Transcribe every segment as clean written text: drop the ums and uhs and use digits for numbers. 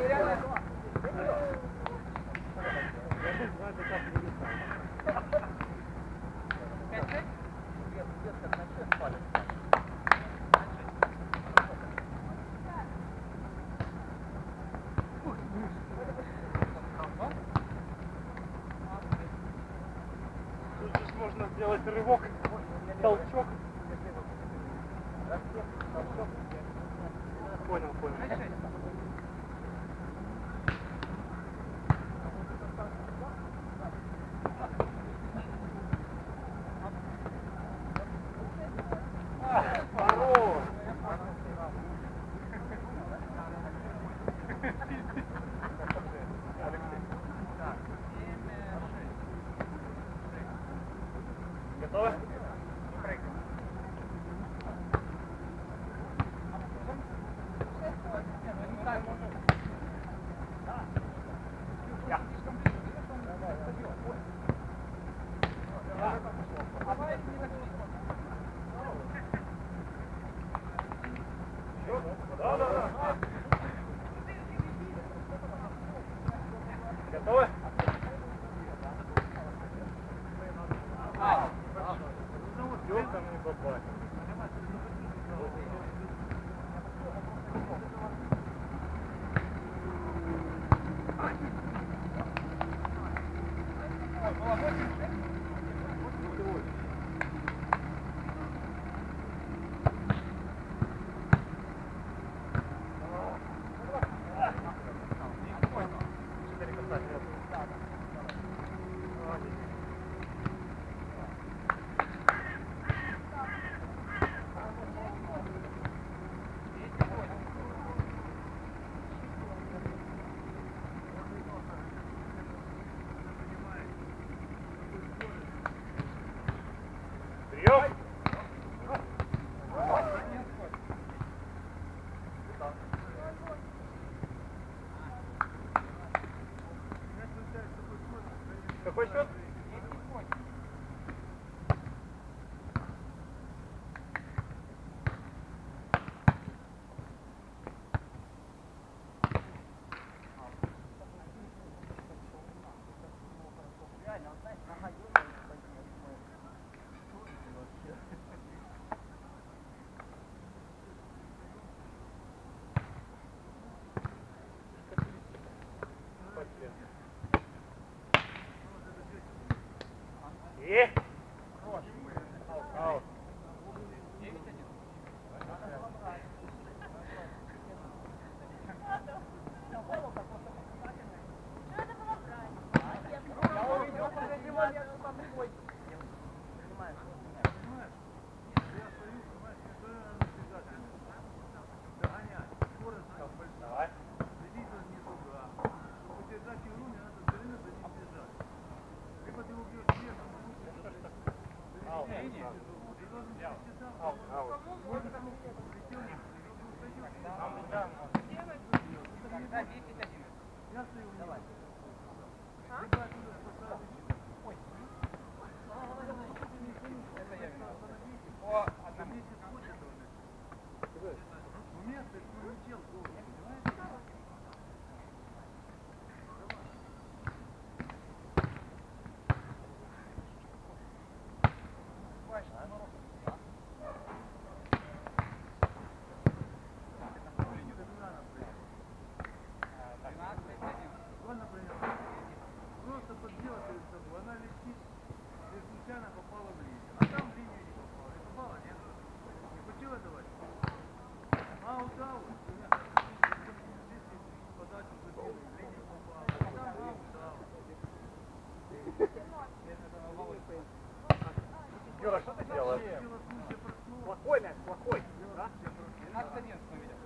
Здесь можно сделать рывок, толчок. Понял. Готовы? Готовы? Там не попасть. Какой счет? И? Аут. Юра, что ты делаешь? Плохой мяч, плохой. Да? 12-11 мы видим.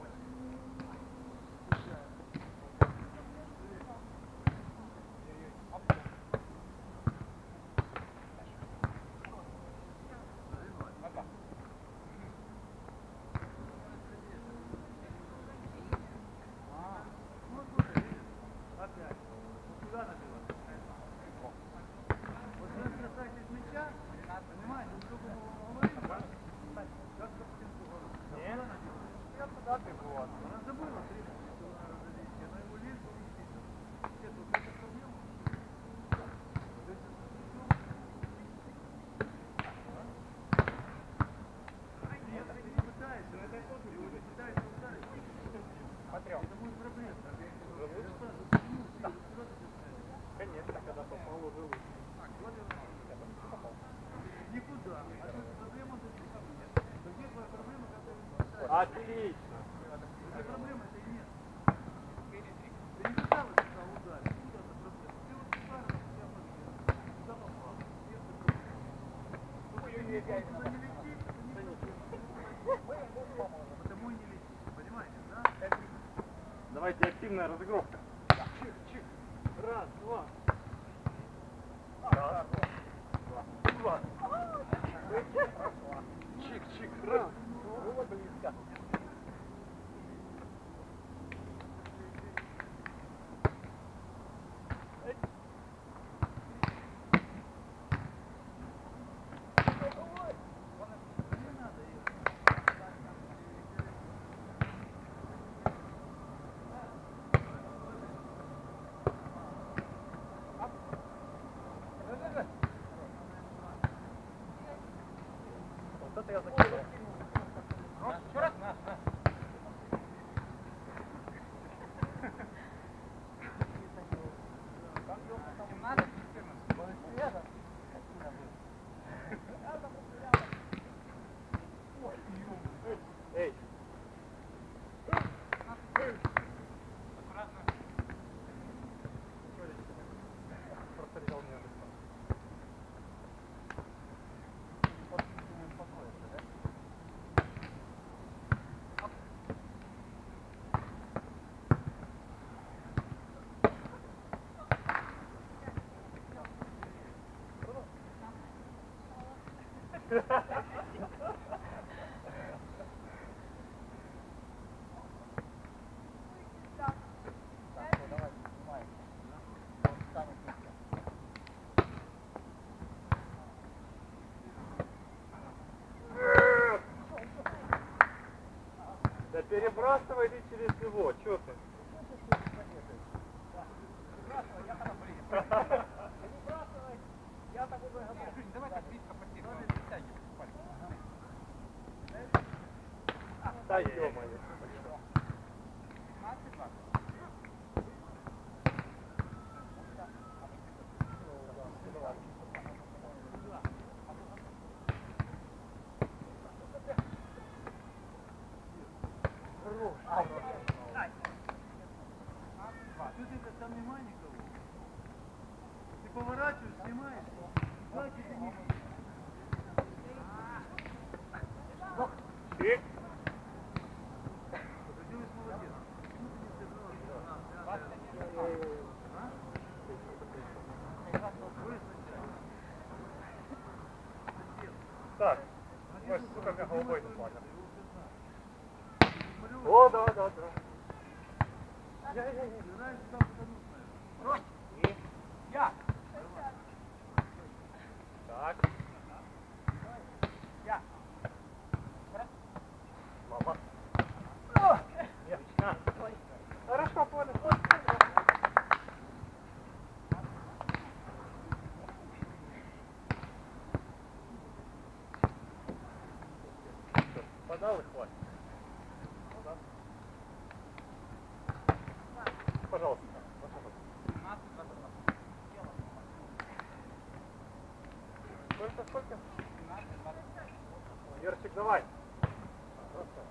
Она забыла, что она родилась, она его лезет. Отлично. Это проблема, это и нет. Ты не пыталась туда ударить. Куда это проблема? Ты вот ударил, я подбил. Куда попал? Туда не летит, это не потому и не летит. Понимаете, да? Давайте активная разыгровка. Чик-чик. Раз, два. Раз, два. Чик-чик. Раз. Было близко. Вот это я закидывал. Еще раз? Эй! Аккуратно. Просто лежал мне на Да перебрасывай ты через него, чё ты? Перебрасывай, я так уже готов. Давай так близко подтягивай. Да ё-моё. Тут это там нема никого. Ты поворачиваешь, снимаешь. Дальше ты не видишь. Чик. Делаешь молодец. Почему ты не сказал? Так, ой, сука, меня голубой заплакал. О, да. Ты знаешь, куда потонуть, наверное. И я. Так. Я. Мама. Отлично. Хорошо, понял. Подал и хватит. Пожалуйста. Сколько? Ерчик, давай.